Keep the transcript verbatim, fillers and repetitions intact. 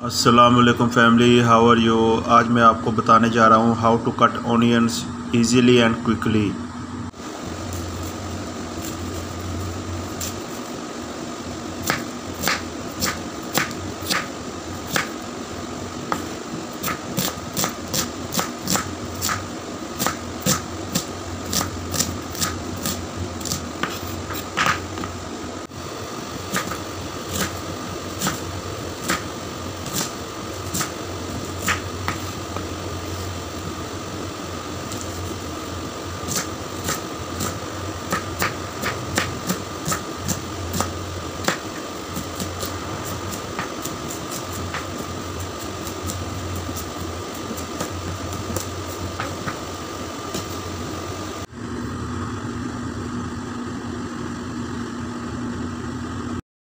अस्सलामुअलैकुम family, how are you. आज मैं आपको बताने जा रहा हूँ how to cut onions easily and quickly.